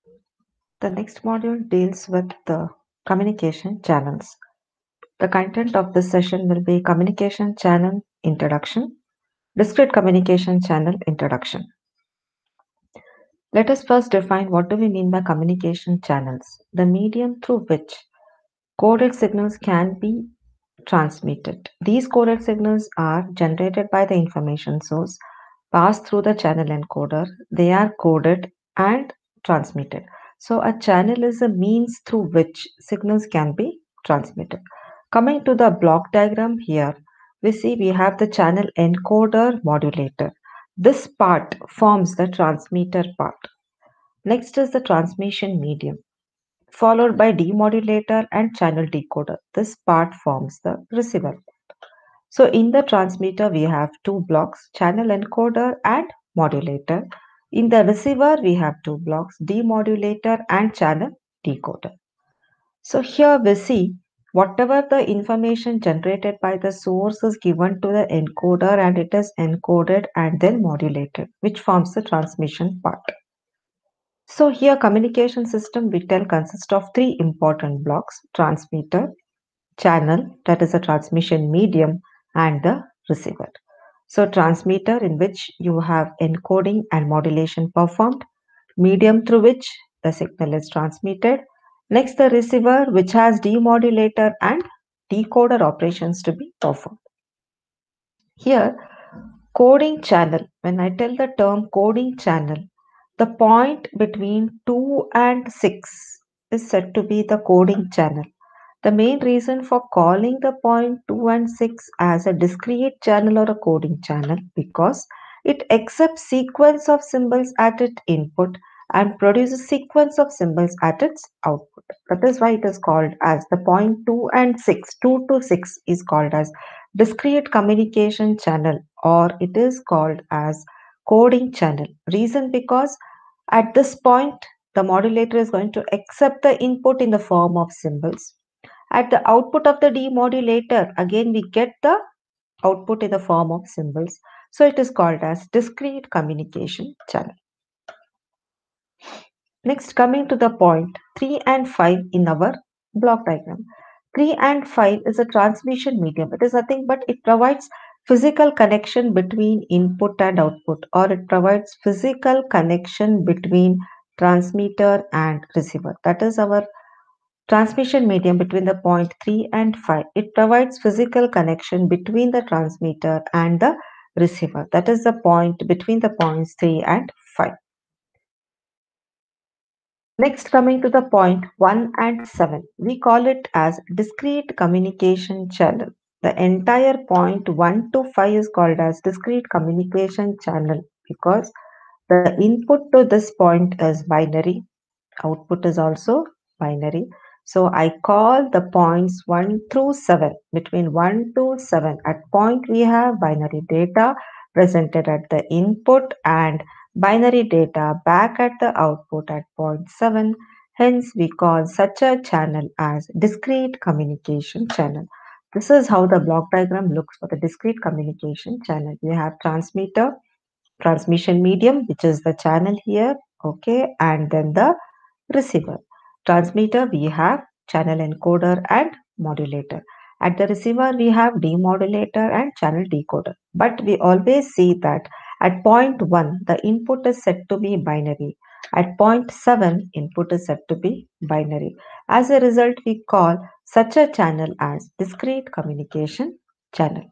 The next module deals with the communication channels. The content of this session will be communication channel introduction, discrete communication channel introduction. Let us first define what do we mean by communication channels, the medium through which coded signals can be transmitted. These coded signals are generated by the information source, passed through the channel encoder, they are coded and transmitted. So, a channel is a means through which signals can be transmitted. Coming to the block diagram here, we see we have the channel encoder modulator. This part forms the transmitter part. Next is the transmission medium, followed by demodulator and channel decoder. This part forms the receiver. So in the transmitter, we have two blocks, channel encoder and modulator. In the receiver, we have two blocks, demodulator and channel decoder. So here we see whatever the information generated by the source is given to the encoder and it is encoded and then modulated, which forms the transmission part. So here communication system we tell consists of three important blocks, transmitter, channel, that is a transmission medium, and the receiver. So transmitter in which you have encoding and modulation performed, medium through which the signal is transmitted. Next the receiver which has demodulator and decoder operations to be performed. Here coding channel, when I tell the term coding channel, the point between 2 and 6 is said to be the coding channel. The main reason for calling the point 2 and 6 as a discrete channel or a coding channel because it accepts sequence of symbols at its input and produces sequence of symbols at its output. That is why it is called as the point 2 and 6. 2 to 6 is called as discrete communication channel or it is called as coding channel. Reason because at this point the modulator is going to accept the input in the form of symbols. At the output of the demodulator, again we get the output in the form of symbols. So it is called as discrete communication channel. Next, coming to the point 3 and 5 in our block diagram. 3 and 5 is a transmission medium. It is nothing but it provides physical connection between input and output or it provides physical connection between transmitter and receiver. That is our transmission medium between the point 3 and 5. It provides physical connection between the transmitter and the receiver. That is the point between the points 3 and 5. Next, coming to the point 1 and 7, we call it as discrete communication channel. The entire point 1 to 5 is called as discrete communication channel because the input to this point is binary, output is also binary. So I call the points 1 through 7. Between 1 to 7, at point we have binary data presented at the input and binary data back at the output at point 7. Hence, we call such a channel as discrete communication channel. This is how the block diagram looks for the discrete communication channel. We have transmitter, transmission medium, which is the channel here, okay, and then the receiver. Transmitter, we have channel encoder and modulator. At the receiver, we have demodulator and channel decoder. But we always see that at point 1, the input is set to be binary. At point 7, input is set to be binary. As a result, we call such a channel as discrete communication channel.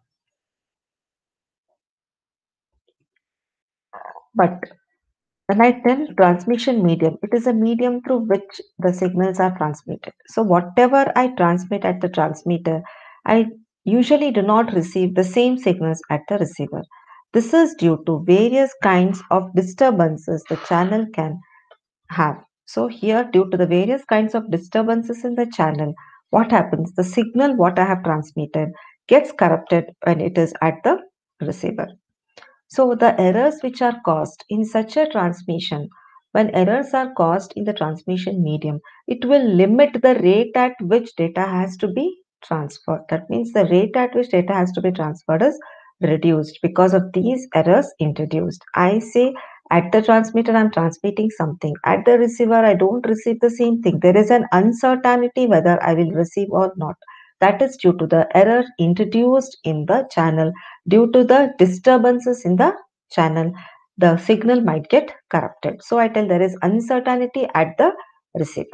But when I tell transmission medium, it is a medium through which the signals are transmitted. So, whatever I transmit at the transmitter, I usually do not receive the same signals at the receiver. This is due to various kinds of disturbances the channel can have. So, here, due to the various kinds of disturbances in the channel, what happens? The signal what I have transmitted gets corrupted when it is at the receiver. So the errors which are caused in such a transmission, when errors are caused in the transmission medium, it will limit the rate at which data has to be transferred. That means the rate at which data has to be transferred is reduced because of these errors introduced. I say At the transmitter, I'm transmitting something. At the receiver, I don't receive the same thing. There is an uncertainty whether I will receive or not. That is due to the error introduced in the channel. Due to the disturbances in the channel, the signal might get corrupted. So I tell there is uncertainty at the receiver.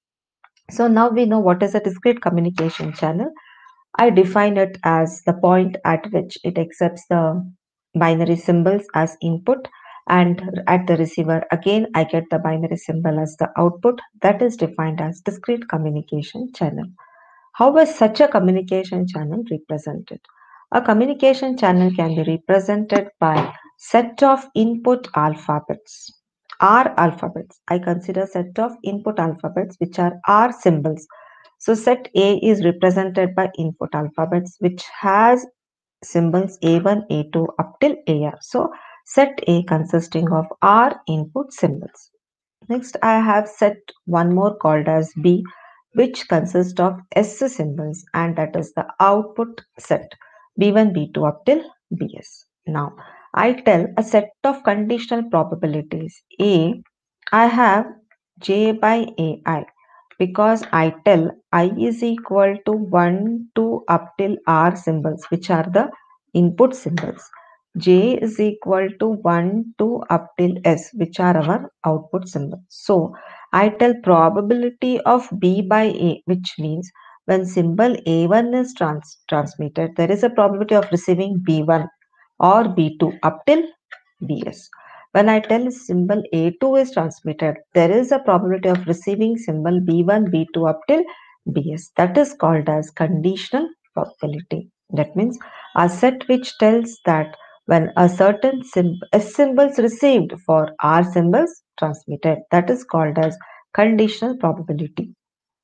So now we know what is a discrete communication channel. I define it as the point at which it accepts the binary symbols as input, and at the receiver again I get the binary symbol as the output. That is defined as discrete communication channel. How is such a communication channel represented? A communication channel can be represented by set of input alphabets. R alphabets. I consider set of input alphabets which are R symbols. So set A is represented by input alphabets which has symbols A1, A2 up till AR. So set A consisting of R input symbols. Next, I have set one more called as B, which consists of S symbols, and that is the output set B1, B2 up till BS. Now, I tell a set of conditional probabilities A. I have J by AI because I tell I is equal to 1 to up till R symbols, which are the input symbols. J is equal to 1 to up till S, which are our output symbols. So I tell probability of B by A, which means when symbol A1 is transmitted, there is a probability of receiving B1 or B2 up till BS. When I tell symbol A2 is transmitted, there is a probability of receiving symbol B1, B2 up till BS. That is called as conditional probability. That means a set which tells that when a certain S symbols received for R symbols transmitted, that is called as conditional probability.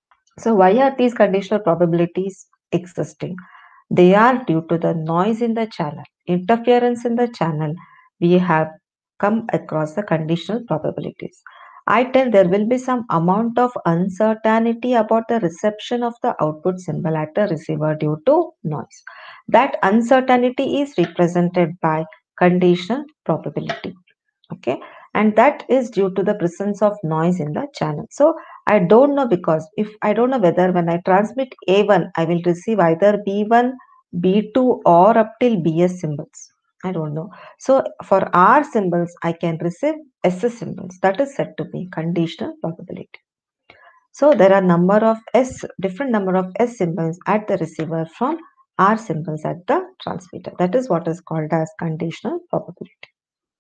So why are these conditional probabilities existing? They are due to the noise in the channel, interference in the channel. We have come across the conditional probabilities. I tell there will be some amount of uncertainty about the reception of the output symbol at the receiver due to noise. That uncertainty is represented by conditional probability. Okay, and that is due to the presence of noise in the channel. So I don't know, because if I don't know whether when I transmit A1 I will receive either B1, B2 or up till BS symbols. I don't know. So for R symbols I can receive SS symbols. That is said to be conditional probability. So there are different number of S symbols at the receiver from R symbols at the transmitter. That is what is called as conditional probability.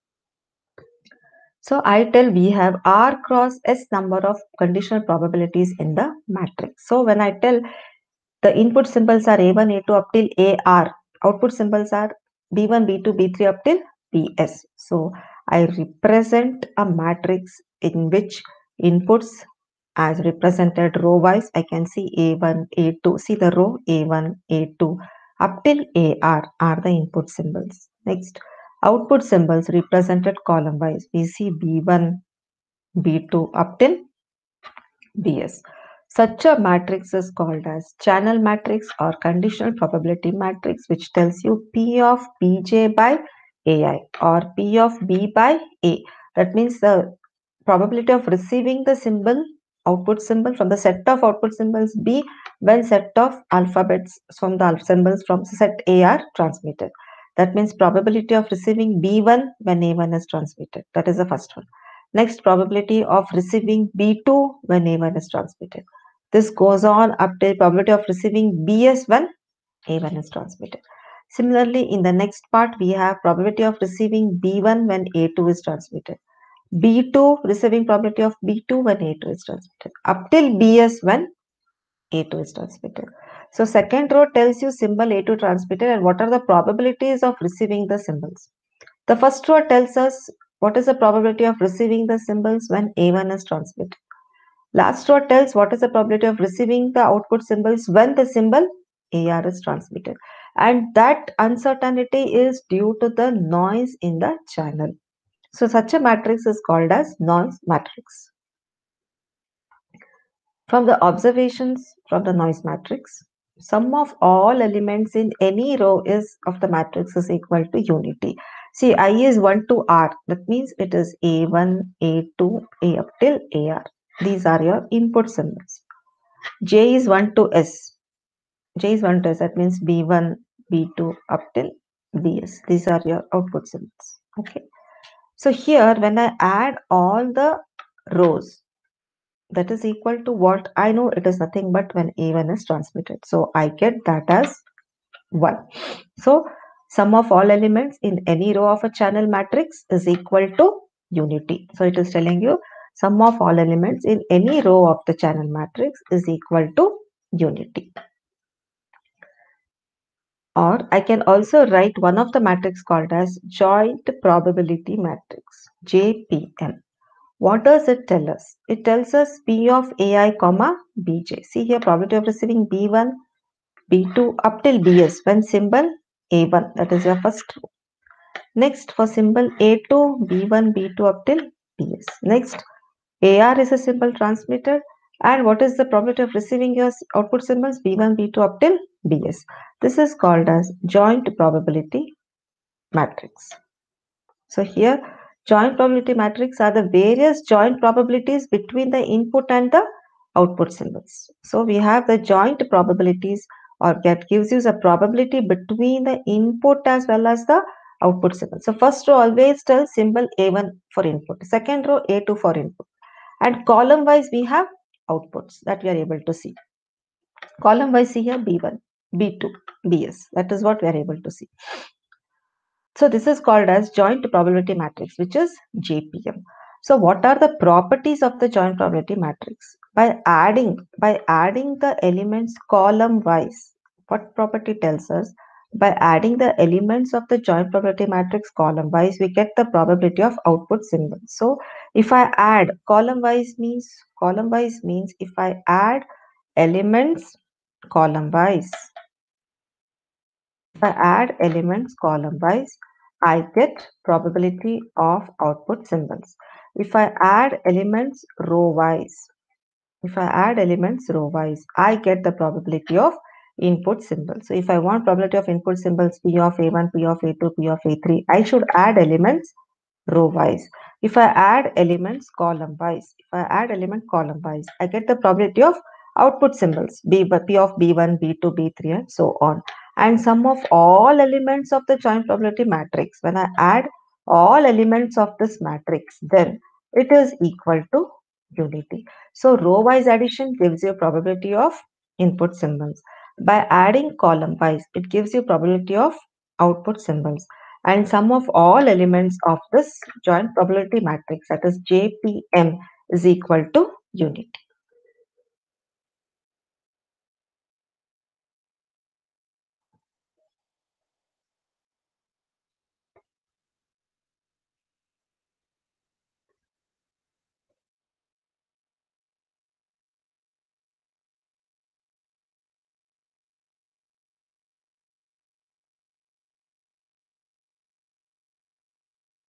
So I tell we have R cross S number of conditional probabilities in the matrix. So when I tell the input symbols are A1, A2 up till AR, output symbols are B1, B2, B3 up till BS. So I represent a matrix in which inputs as represented row wise. I can see A1, A2. See the row A1, A2 up till AR are the input symbols. Next, output symbols represented column wise. We see B1, B2 up till BS. Such a matrix is called as channel matrix or conditional probability matrix, which tells you P of Bj by Ai or P of B by A. That means the probability of receiving the symbol, output symbol from the set of output symbols B when set of alphabets from the symbols from set A are transmitted. That means probability of receiving B1 when A1 is transmitted. That is the first one. Next, probability of receiving B2 when A1 is transmitted. This goes on up to probability of receiving BS when A1 is transmitted. Similarly, in the next part, we have probability of receiving B1 when A2 is transmitted. B2 receiving probability of B2 when A2 is transmitted. Up till BS when A2 is transmitted. So second row tells you symbol A2 transmitted and what are the probabilities of receiving the symbols. The first row tells us what is the probability of receiving the symbols when A1 is transmitted. Last row tells what is the probability of receiving the output symbols when the symbol AR is transmitted. And that uncertainty is due to the noise in the channel. So such a matrix is called as noise matrix. From the observations from the noise matrix, sum of all elements in any row is of the matrix is equal to unity. See, I is 1 to R. That means it is A1, A2, A up till AR. These are your input symbols. J is 1 to S. J is 1 to S. That means B1, B2 up till BS. These are your output symbols. Okay. So here, when I add all the rows, that is equal to what? I know it is nothing but when A1 is transmitted. So I get that as 1. So sum of all elements in any row of a channel matrix is equal to unity. So it is telling you sum of all elements in any row of the channel matrix is equal to unity. Or I can also write one of the matrix called as joint probability matrix, JPM. What does it tell us? It tells us P of AI comma Bj. See here, probability of receiving B1, B2 up till BS when symbol A1, that is your first row. Next, for symbol A2, B1, B2 up till BS. Next, AR is a symbol transmitted. And what is the probability of receiving your output symbols B1, B2 up till BS? This is called as joint probability matrix. So here, joint probability matrix are the various joint probabilities between the input and the output symbols. So we have the joint probabilities, or that gives you a probability between the input as well as the output symbol. So first row always tells symbol A1 for input, second row A2 for input, and column wise we have outputs that we are able to see. Column wise, see here B1, B2, BS. That is what we are able to see. So this is called as joint probability matrix, which is JPM. So what are the properties of the joint probability matrix? By adding the elements column wise, what property tells us? By adding the elements of the joint probability matrix column wise, we get the probability of output symbol. So if I add column wise means if I add elements column wise, if I add elements column wise, I get probability of output symbols. If I add elements row wise, I get the probability of input symbols. So if I want probability of input symbols P of A1, P of A2, P of A3, I should add elements row wise. If I add elements column wise, I get the probability of output symbols P of B1, B2, B3 and so on. And sum of all elements of the joint probability matrix, when I add all elements of this matrix, then it is equal to unity. So row wise addition gives you probability of input symbols. By adding column wise, it gives you probability of output symbols, and sum of all elements of this joint probability matrix, that is JPM, is equal to unity.